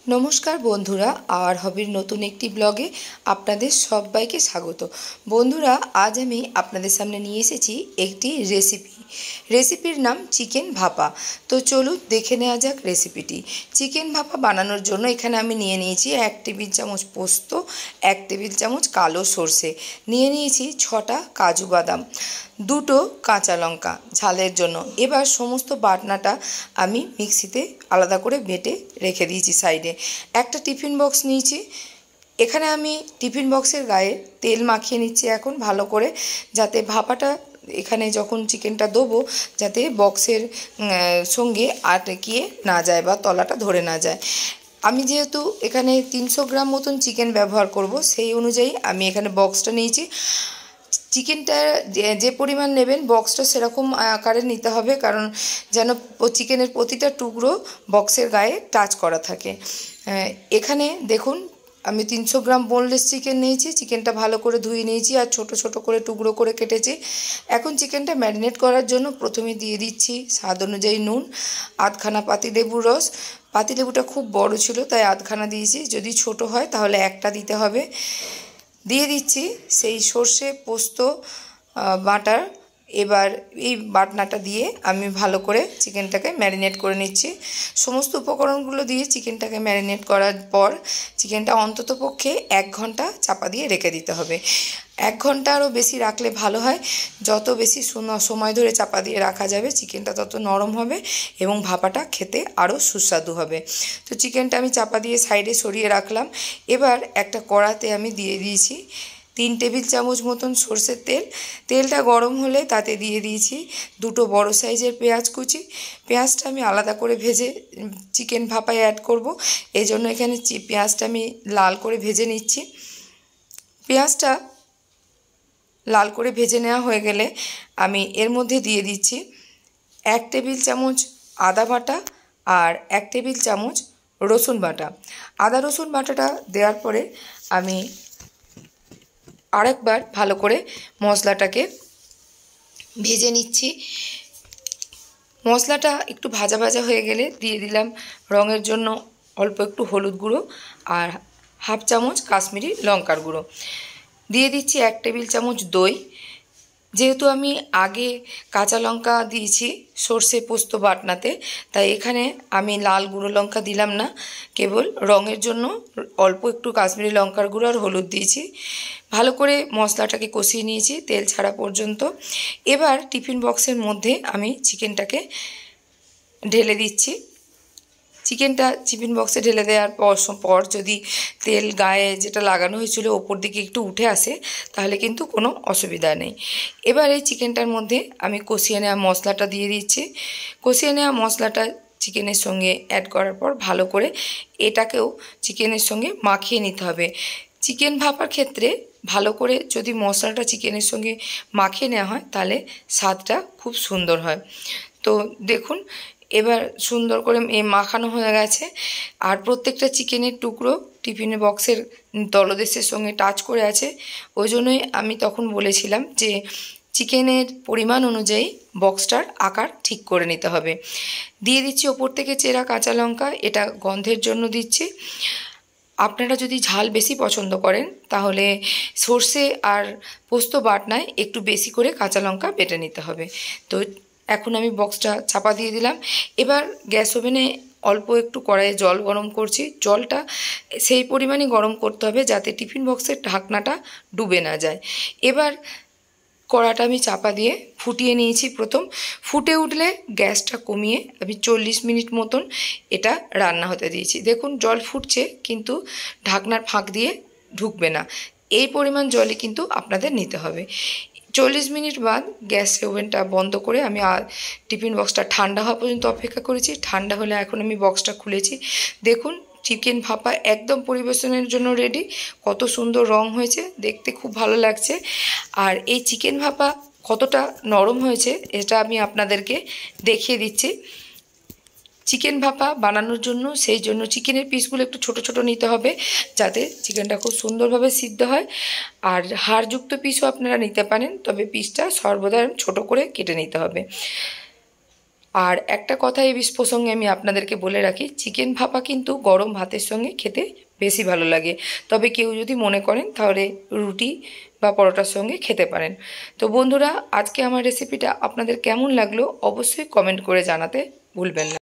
নমস্কার বন্ধুরা, আর হবির নতুন একটি ব্লগে আপনাদের সবাইকে স্বাগত। বন্ধুরা, আজ আমি আপনাদের সামনে নিয়ে এসেছি একটি রেসিপির নাম চিকেন ভাপা। তো চলুন দেখে নেওয়া যাক রেসিপিটি। চিকেন ভাপা বানানোর জন্য এখানে আমি নিয়ে নিয়েছি 1 টেবিল চামচ পোস্ত, 1 টেবিল চামচ কালো সর্ষে, নিয়ে নিয়েছি 6টা কাজু বাদাম, 2টো কাঁচা লঙ্কা ঝালের জন্য। এবার সমস্ত বাটনাটা আমি মিক্সিতে আলাদা করে বেটে রেখে দিয়েছি সাইডে। একটা টিফিন বক্স নিয়েছি, এখানে আমি টিফিন বক্সের গায়ে তেল মাখিয়ে নিচ্ছি এখন ভালো করে, যাতে ভাপাটা এখানে যখন চিকেনটা দেবো যাতে বক্সের সঙ্গে আটকিয়ে না যায় বা তলাটা ধরে না যায়। আমি যেহেতু এখানে 300 গ্রাম মতন চিকেন ব্যবহার করব, সেই অনুযায়ী আমি এখানে বক্সটা নিয়েছি। চিকেনটা যে পরিমাণ নেবেন বক্সটা সেরকম আকারে নিতে হবে, কারণ যেন চিকেনের প্রতিটা টুকরো বক্সের গায়ে টাচ করা থাকে। এখানে দেখুন আমি 300 গ্রাম বোনলেস চিকেন নিয়েছি। চিকেনটা ভালো করে ধুয়ে নিয়েছি আর ছোট ছোট করে টুকরো করে কেটেছি। এখন চিকেনটা ম্যারিনেট করার জন্য প্রথমে দিয়ে দিচ্ছি স্বাদ অনুযায়ী নুন, আধখানা পাতিলেবুর রস। পাতিলেবুটা খুব বড় ছিল তাই আধখানা দিয়েছি, যদি ছোট হয় তাহলে একটা দিতে হবে। দিয়ে দিচ্ছি সেই সর্ষে পোস্ত বাটার। এবার এই বাটনাটা দিয়ে আমি ভালো করে চিকেনটাকে ম্যারিনেট করে নিচ্ছি। সমস্ত উপকরণগুলো দিয়ে চিকেনটাকে ম্যারিনেট করার পর চিকেনটা অন্ততপক্ষে 1 ঘন্টা চাপা দিয়ে রেখে দিতে হবে। 1 ঘন্টা আরও বেশি রাখলে ভালো হয়। যত বেশি সময় ধরে চাপা দিয়ে রাখা যাবে চিকেনটা তত নরম হবে এবং ভাপাটা খেতে আরও সুস্বাদু হবে। তো চিকেনটা আমি চাপা দিয়ে সাইডে সরিয়ে রাখলাম। এবার একটা কড়াতে আমি দিয়ে দিয়েছি 3 টেবিল চামচ মতন সর্ষের তেল। তেলটা গরম হলে তাতে দিয়ে দিয়েছি 2টো বড় সাইজের পেঁয়াজ কুচি। পেঁয়াজটা আমি আলাদা করে ভেজে চিকেন ভাপায় অ্যাড করব, এই জন্য এখানে পেঁয়াজটা আমি লাল করে ভেজে নিচ্ছি। পেঁয়াজটা লাল করে ভেজে নেওয়া হয়ে গেলে আমি এর মধ্যে দিয়ে দিচ্ছি 1 টেবিল চামচ আদা বাটা আর 1 টেবিল চামচ রসুন বাটা। আদা রসুন বাটাটা দেওয়ার পরে আমি আরেকবার ভালো করে মশলাটাকে ভেজে নিচ্ছি। মশলাটা একটু ভাজা ভাজা হয়ে গেলে দিয়ে দিলাম রঙের জন্য অল্প একটু হলুদ গুঁড়ো আর হাফ চামচ কাশ্মীরি লঙ্কার গুঁড়ো। দিয়ে দিচ্ছি 1 টেবিল চামচ দই। যেহেতু আমি আগে কাঁচা লঙ্কা দিয়েছি সর্ষে পোস্ত বাটনাতে, তাই এখানে আমি লাল গুঁড়ো লঙ্কা দিলাম না, কেবল রঙের জন্য অল্প একটু কাশ্মীরি লঙ্কার গুঁড়ো আর হলুদ দিয়েছি। ভালো করে মশলাটাকে কষিয়ে নিয়েছি তেল ছাড়া পর্যন্ত। এবার টিফিন বক্সের মধ্যে আমি চিকেনটাকে ঢেলে দিচ্ছি। চিকেনটা টিফিন বক্সে ঢেলে দেওয়ার পর যদি তেল গায়ে যেটা লাগানো হয়েছিল ওপর দিকে একটু উঠে আসে তাহলে কিন্তু কোনো অসুবিধা নেই। এবার এই চিকেনটার মধ্যে আমি কষিয়ে নেওয়া মশলাটা দিয়ে দিচ্ছি। কষিয়ে নেওয়া মশলাটা চিকেনের সঙ্গে অ্যাড করার পর ভালো করে এটাকেও চিকেনের সঙ্গে মাখিয়ে নিতে হবে। চিকেন ভাপার ক্ষেত্রে ভালো করে যদি মশলাটা চিকেনের সঙ্গে মাখিয়ে নেওয়া হয় তাহলে স্বাদটা খুব সুন্দর হয়। তো দেখুন এবার সুন্দর করে মাখানো হয়ে গেছে আর প্রত্যেকটা চিকেনের টুকরো টিফিন বক্সের তলদেশের সঙ্গে টাচ করে আছে। ওই জন্যই আমি তখন বলেছিলাম যে চিকেনের পরিমাণ অনুযায়ী বক্সটার আকার ঠিক করে নিতে হবে। দিয়ে দিচ্ছি ওপর থেকে চেরা কাঁচা লঙ্কা, এটা গন্ধের জন্য দিচ্ছি। আপনারা যদি ঝাল বেশি পছন্দ করেন তাহলে সর্ষে আর পোস্ত বাটনায় একটু বেশি করে কাঁচা লঙ্কা বেটে নিতে হবে। তো এখন আমি বক্সটা চাপা দিয়ে দিলাম। এবার গ্যাস ওভেনে অল্প একটু কড়াইয়ে জল গরম করছি। জলটা সেই পরিমাণই গরম করতে হবে যাতে টিফিন বক্সের ঢাকনাটা ডুবে না যায়। এবার কড়াটা আমি চাপা দিয়ে ফুটিয়ে নিয়েছি। প্রথম ফুটে উঠলে গ্যাসটা কমিয়ে আমি 40 মিনিট মতন এটা রান্না হতে দিয়েছি। দেখুন জল ফুটছে কিন্তু ঢাকনার ফাঁক দিয়ে ঢুকবে না, এই পরিমাণ জলই কিন্তু আপনাদের নিতে হবে। 40 মিনিট বাদ গ্যাস ওভেনটা বন্ধ করে আমি টিফিন বক্সটা ঠান্ডা হওয়া পর্যন্ত অপেক্ষা করেছি। ঠান্ডা হলে এখন আমি বক্সটা খুলেছি। দেখুন চিকেন ভাপা একদম পরিবেশনের জন্য রেডি। কত সুন্দর রং হয়েছে, দেখতে খুব ভালো লাগছে। আর এই চিকেন ভাপা কতটা নরম হয়েছে এটা আমি আপনাদেরকে দেখিয়ে দিচ্ছি। চিকেন ভাপা বানানোর জন্য সেই জন্য চিকেনের পিসগুলো একটু ছোট ছোট নিতে হবে যাতে চিকেনটা খুব সুন্দরভাবে সিদ্ধ হয়। আর হাড়যুক্ত পিসও আপনারা নিতে পারেন, তবে পিসটা সর্বদা ছোট করে কেটে নিতে হবে। আর একটা কথা এই প্রসঙ্গে আমি আপনাদেরকে বলে রাখি, চিকেন ভাপা কিন্তু গরম ভাতের সঙ্গে খেতে বেশি ভালো লাগে। তবে কেউ যদি মনে করেন তাহলে রুটি বা পরোটার সঙ্গে খেতে পারেন। তো বন্ধুরা, আজকে আমার রেসিপিটা আপনাদের কেমন লাগলো অবশ্যই কমেন্ট করে জানাতে ভুলবেন না।